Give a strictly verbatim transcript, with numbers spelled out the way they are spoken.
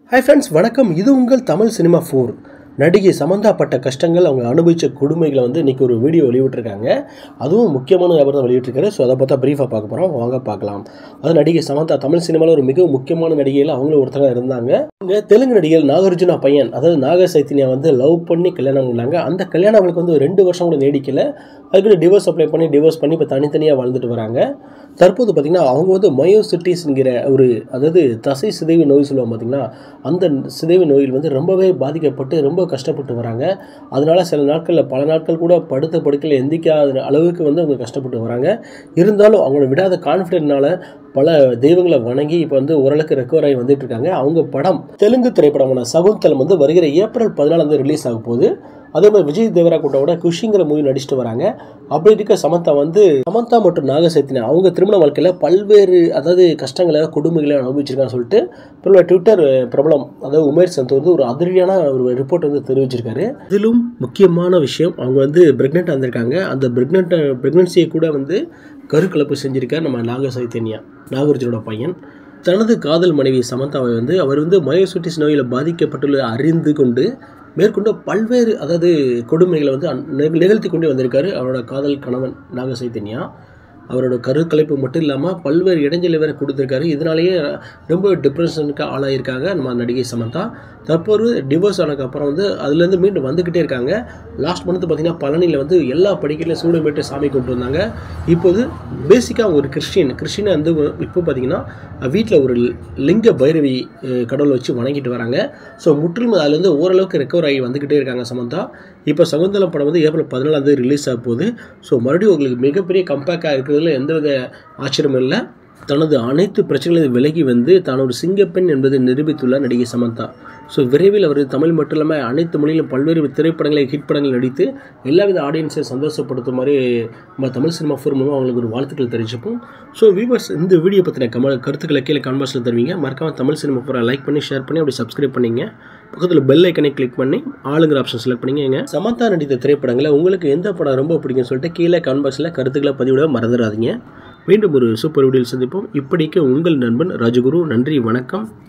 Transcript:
Hi friends, வணக்கம். இது உங்கள் தமிழ் சினிமா ஃபோர். நடிகை சமந்தா பட்ட கஷ்டங்கள், அவங்க அனுபவித்த கொடுமைகளை வந்து இன்றைக்கி ஒரு வீடியோ வெளியிட்டிருக்காங்க. அதுவும் முக்கியமான நபர் தான் வெளியிட்டிருக்காரு. ஸோ அதை பார்த்தா ப்ரீஃபாக பார்க்க போகிறோம், வாங்க பார்க்கலாம். அது நடிகை சமந்தா தமிழ் சினிமாவில் ஒரு மிக முக்கியமான நடிகையில் அவங்களும் ஒருத்தங்க இருந்தாங்க. இங்கே தெலுங்கு நடிகர் நாகார்ஜுனா பையன், அதாவது நாக சைத்தன்யா வந்து லவ் பண்ணி கல்யாணம் பண்ணாங்க. அந்த கல்யாணம் அவங்களுக்கு வந்து ரெண்டு வருஷம் கூட நீடிக்கலை. அதுக்கு டிவோர்ஸ் அப்ளை பண்ணி டிவோர்ஸ் பண்ணி இப்போ தனித்தனியாக வாழ்ந்துட்டு வராங்க. தற்போது பார்த்திங்கன்னா அவங்க வந்து மயோசிட்டிஸ்ங்கிற ஒரு, அதாவது தசை சிதைவு நோய் சொல்லுவாங்க பார்த்திங்களா, அந்த சிதைவு நோயில் வந்து ரொம்பவே பாதிக்கப்பட்டு ரொம்ப கஷ்டப்பட்டு வராங்க. அதனால சில நாட்களில் பல நாட்கள் கூட படுத்த படுக்கையில் எந்திக்காத அளவுக்கு வந்து அவங்க கஷ்டப்பட்டு வராங்க. இருந்தாலும் அவங்களோட விடாத கான்ஃபிடென்ட்னால பல தெய்வங்களை வணங்கி இப்போ வந்து ஓரளவுக்கு ரெக்கவர் ஆகி வந்துட்டு இருக்காங்க. அவங்க படம் தெலுங்கு திரைப்படமான சகுந்தலம் வந்து வருகிற ஏப்ரல் பதினாலாம் தேதி ரிலீஸ் ஆக போகுது. அதே மாதிரி விஜய் தேவராகோட்டாவோட குஷிங்கிற மூவி நடிச்சுட்டு வராங்க. அப்படி இருக்க சமந்தா வந்து சமந்தா மற்றும் நாக சைத்தன்யா அவங்க திருமண வாழ்க்கையில் பல்வேறு, அதாவது கஷ்டங்களை கொடுமைகளை அனுபவிச்சிருக்கான்னு சொல்லிட்டு பிரபல ட்விட்டர் பிரபலம், அதாவது உமேர் சந்த் வந்து ஒரு அதிரடியான ஒரு ரிப்போர்ட் வந்து தெரிவிச்சிருக்காரு. இதிலும் முக்கியமான விஷயம், அவங்க வந்து பிரெக்னென்ட் வந்திருக்காங்க. அந்த பிரெக்னென்ட் பிரெக்னன்சியை கூட வந்து கருக்கலப்பு செஞ்சிருக்கார் நம்ம நாக சைத்தன்யா, நாகார்ஜுனோட பையன். தனது காதல் மனைவி சமந்தாவை வந்து அவர் வந்து மயோசிட்டிஸ் நோயில் பாதிக்கப்பட்டுள்ள அறிந்து கொண்டு மேற்கொண்டு பல்வேறு, அதாவது கொடுமைகளை வந்து நிகழ்த்தி கொண்டு வந்திருக்காரு அவரோட காதல் கணவன் நாக சைத்தன்யா. அவரோட கருக்கலைப்பு மட்டும் இல்லாமல் பல்வேறு இடைஞ்சலை வேறு கொடுத்துருக்காரு. இதனாலேயே ரொம்ப டிப்ரெஷனுக்கு ஆளாயிருக்காங்க நம்ம நடிகை சமந்தா. தற்போது டிவோர்ஸ் ஆனதுக்கப்புறம் வந்து அதுலேருந்து மீண்டும் வந்துக்கிட்டே இருக்காங்க. லாஸ்ட் மந்த் பார்த்திங்கன்னா பழனியில் வந்து எல்லா படிக்கலையும் சூடமேட்டு சாமி கொண்டு வந்தாங்க. இப்போது பேசிக்காக ஒரு கிறிஸ்டின் கிறிஸ்டினை வந்து இப்போ பார்த்திங்கன்னா வீட்டில் ஒரு லிங்க பைரவி கடவுளை வச்சு வணங்கிட்டு வராங்க. ஸோ முற்றிலும் அதுலேருந்து ஓரளவுக்கு ரெக்கவர் ஆகி வந்துக்கிட்டே இருக்காங்க சமந்தா. இப்போ சகுந்தலம் படம் வந்து ஏப்ரல் பதினாலாம் தேதி ரிலீஸ் ஆக போகுது. ஸோ மறுபடியும் உங்களுக்கு மிகப்பெரிய கம்பேக்காக இருக்கிறதுல எந்தவித ஆச்சரியமும் இல்லை. தனது அனைத்து பிரச்சனைகளையும் விலகி வந்து தான் ஒரு சிங்கப்பெண் என்பதை நிரூபித்துள்ளார் நடிகை சமந்தா. ஸோ விரைவில் அவர் தமிழ் மட்டும் இல்லாமல் அனைத்து மொழியிலும் பல்வேறு திரைப்படங்களை, ஹிட் படங்கள் நடித்து எல்லாவித ஆடியன்ஸை சந்தோஷப்படுத்தும் மாதிரி நம்ம தமிழ் சினிமா ஃபோர் மூலமாக அவங்களுக்கு ஒரு வாழ்த்துக்கள் தெரிவிச்சுப்போம். ஸோ வியூவர்ஸ், இந்த வீடியோ பற்றின கம கருத்துக்களை கீழே கமெண்ட்ஸில் தருவீங்க. மறக்காமல் தமிழ் சினிமா ஃபோரை லைக் பண்ணி ஷேர் பண்ணி அப்படி சப்ஸ்கிரைப் பண்ணிங்க. பக்கத்தில் பெல் ஐக்கனை கிளிக் பண்ணி ஆளுங்கிற ஆப்ஷன் செலக்ட் பண்ணிங்க. சமந்தா நடித்த திரைப்படங்களை உங்களுக்கு எந்த படம் ரொம்ப பிடிக்கும்னு சொல்லிட்டு கீழே கமெண்ட் பாக்ஸில் கருத்துக்களை பதிவிட மறந்துடாதீங்க. மீண்டும் ஒரு சூப்பர் வீடியோவில் சந்திப்போம். இப்படிக்கு உங்கள் நண்பன் ராஜகுரு. நன்றி, வணக்கம்.